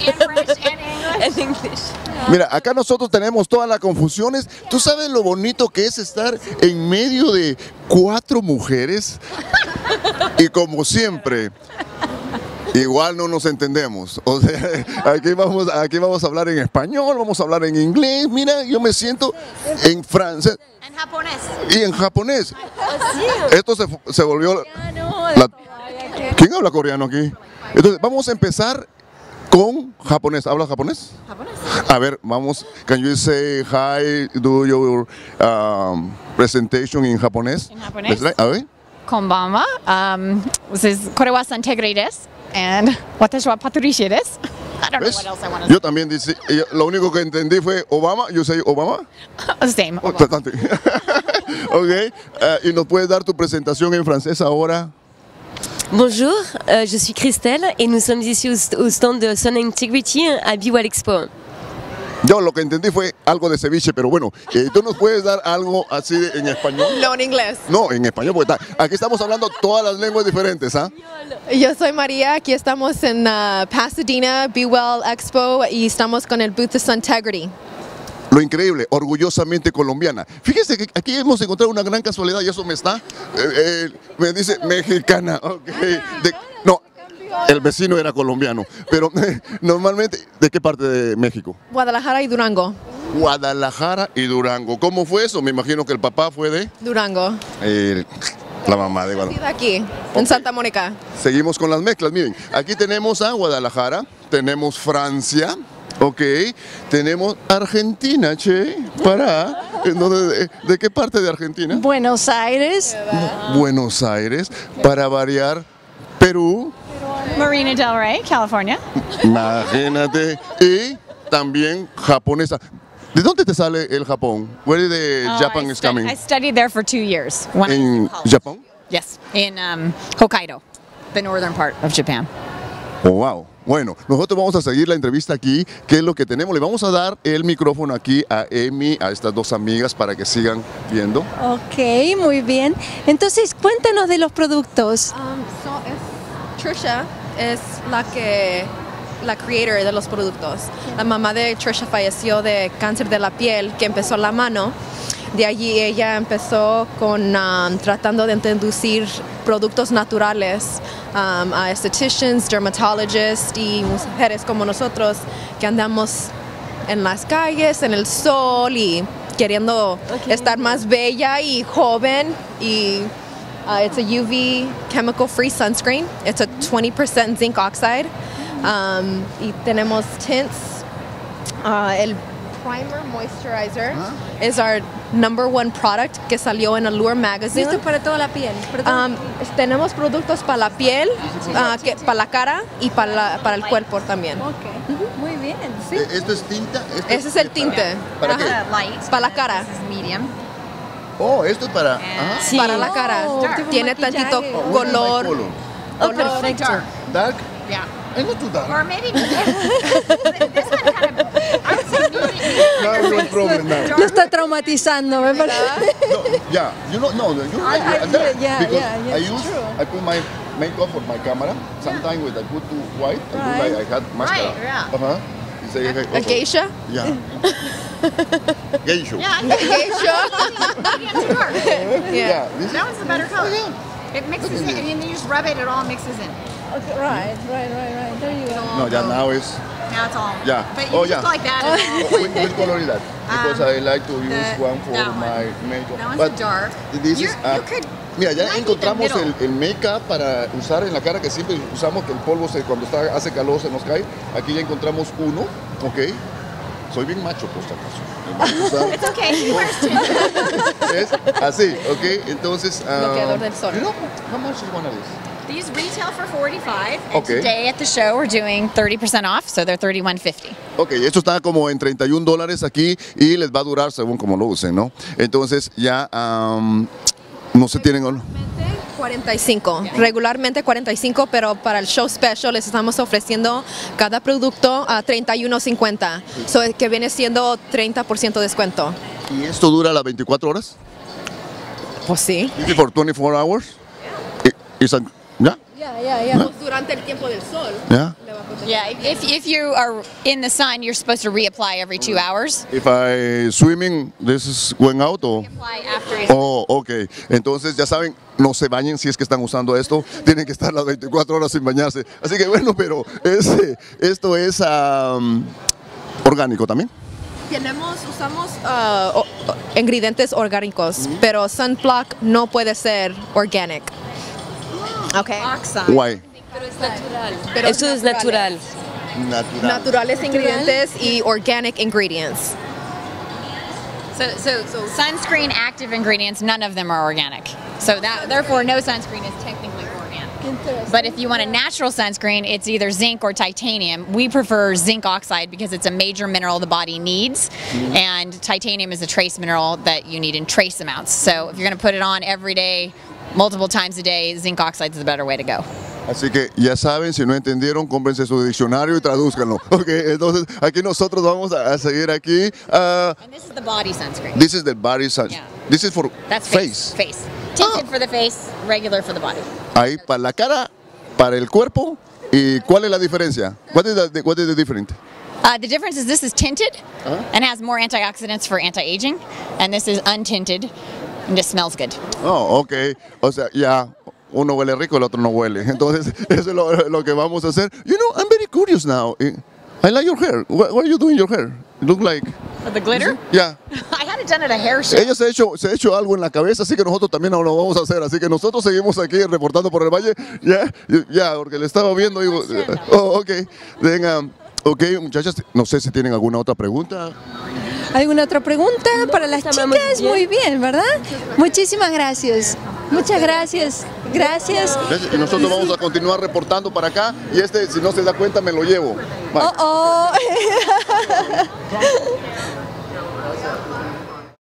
En English. Mira, acá nosotros tenemos todas las confusiones. ¿Tú sabes lo bonito que es estar en medio de 4 mujeres? Y como siempre, igual no nos entendemos. O sea, aquí vamos a hablar en español, vamos a hablar en inglés. Mira, yo me siento en francés. En japonés. Y en japonés. Esto se volvió... ¿Quién habla coreano aquí? Entonces, vamos a empezar con japonés. ¿Hablas japonés? Japonés. A ver, vamos. Can you say hi, do your presentation in japonés? En japonés. A ver. Konbanwa. Kore wa Santegre desu. And watashi wa Patricia desu. I don't know ¿Ves? what else I want to Yo también dice, lo único que entendí fue Obama. You say Obama. say. Same. Oh, bastante. Ok. ¿Y nos puedes dar tu presentación en francés ahora? Bonjour, je suis Christelle et nous sommes ici au stand de Sun Integrity à Biwal Expo. Yo lo que entendí fue algo de ceviche, pero bueno, ¿tú nos puedes dar algo así en español? No, en inglés. No, en español, porque aquí estamos hablando todas las lenguas diferentes, ¿ah? Yo soy María, aquí estamos en Pasadena, Be Well Expo y estamos con el booth de Suntegrity. Lo increíble, orgullosamente colombiana. Fíjese que aquí hemos encontrado una gran casualidad y eso me me dice mexicana. Okay. No, el vecino era colombiano, pero normalmente, ¿de qué parte de México? Guadalajara y Durango. Guadalajara y Durango. ¿Cómo fue eso? Me imagino que el papá fue de... Durango. La mamá de Guadalajara. Aquí, en Santa Mónica. Seguimos con las mezclas, miren. Aquí tenemos a Guadalajara, tenemos Francia. Ok, tenemos Argentina, che, ¿de qué parte de Argentina? Buenos Aires. Buenos Aires, para variar, Perú. Marina Del Rey, California. Imagínate, y también japonesa. ¿De dónde te sale el Japón? Where is the Japan is coming? I studied there for 2 years. When I was ¿En college. Japón? Yes, in Hokkaido, the northern part of Japan. Oh, wow. Bueno, nosotros vamos a seguir la entrevista aquí. ¿Qué es lo que tenemos? Le vamos a dar el micrófono aquí a Emi, a estas 2 amigas para que sigan viendo. Ok, muy bien. Entonces, cuéntanos de los productos. Trisha es la creator de los productos. La mamá de Trisha falleció de cáncer de la piel que empezó en la mano. De allí ella empezó con tratando de introducir productos naturales a estheticians, dermatologists y mujeres como nosotros que andamos en las calles, en el sol y queriendo estar más bella y joven. Y it's a UV chemical free sunscreen. It's a 20% zinc oxide. Y tenemos tints. El primer moisturizer is our #1 product que salió en Allure Magazine. Esto es para toda la piel. Tenemos productos para la piel, para la cara y para el cuerpo también. Muy bien. Sí. ¿Esto es tinta? Ese es el tinte. ¿Para qué? Light. Para la cara. This is medium. Oh, esto es para... Sí. Para la cara. tipo Tiene maquillaje. tantito color. Perfecto. Dark? Yeah. It's not too dark. Or maybe this one kind of, I would say medium. No problem now. Lo está traumatizando, me parece. No, yeah, you're right. Yeah, because yeah, I put my makeup for my camera. Sometimes when I put too white, I look like I had mascara. Right, yeah. Uh-huh. You say, A geisha. Yeah. Geisha. Yeah, I think Geisha. medium to dark. Yeah. This That one's the better color. It mixes in, and then you just rub it, it all mixes in. Okay, right. There you go. No, yeah, now it's... Now it's all. Yeah. But you Oh, just yeah. like that. And Which color is that? Because I like to use one for that one. my makeup. That one's But the dark. This You is, could. mira, ya might be encontramos the middle. el make-up para usar en la cara que siempre usamos, que el polvo cuando hace calor se nos cae. Aquí ya encontramos uno, ¿ok? Soy bien macho, por si acaso. Vamos a usar- It's okay. He wears two. Es así, ¿ok? Entonces, Bloqueador del sol. You know, how much is one of these? These retail for $45, and Okay. today at the show we're doing 30% off, so they're $31.50. Ok, esto está como en $31 aquí y les va a durar según como lo usen, ¿no? Entonces ya no se tienen... 45, regularmente 45, pero para el show special les estamos ofreciendo cada producto a $31.50, so que viene siendo 30% descuento. ¿Y esto dura las 24 horas? Pues sí. ¿Is it for 24 hours? ¿Ya? Durante el tiempo del sol. Yeah. Yeah, if you are in the sun, you're supposed to reapply every 2 hours. If I swimming, this is going out or... Apply after Oh, ok. Entonces ya saben, no se bañen si es que están usando esto. Tienen que estar las 24 horas sin bañarse. Así que bueno, pero esto es orgánico también. Usamos ingredientes orgánicos, pero sunblock no puede ser organic. Okay. Why? Pero Eso es natural. Naturales ingredientes y organic ingredients. So sunscreen active ingredients, none of them are organic. So therefore no sunscreen is technically organic. But if you want a natural sunscreen, it's either zinc or titanium. We prefer zinc oxide because it's a major mineral the body needs, and titanium is a trace mineral that you need in trace amounts. So if you're going to put it on every day, multiple times a day, zinc oxide is the better way to go. Así que ya saben, si no entendieron, cómprense su diccionario y tradúzcanlo. Ok, entonces aquí nosotros vamos a seguir aquí. And this is the body sunscreen. This is the body sunscreen. Yeah. This is for That's face. Face. Tinted for the face, regular for the body. Ahí para la cara, para el cuerpo. ¿Y cuál es la diferencia? What is the difference? The difference is this is tinted and has more antioxidants for anti-aging, and this is untinted and just smells good. Oh, ok. O sea, ya uno huele rico, el otro no huele. Entonces, eso es lo que vamos a hacer. You know, I'm very curious now. I like your hair. What are you doing your hair? It looks like... The glitter? Yeah. I had it done at a hair show. Ella se ha hecho algo en la cabeza, así que nosotros también lo vamos a hacer. Así que nosotros seguimos aquí reportando por el valle. Ya, porque le estaba viendo. Digo, oh, ok. Venga, ok, muchachas, no sé si tienen alguna otra pregunta. ¿Alguna otra pregunta para las chicas? Muy bien, ¿verdad? Muchísimas gracias. Muchas gracias. Gracias. Y nosotros vamos a continuar reportando para acá. Y si no se da cuenta, me lo llevo. Bye. Oh, oh.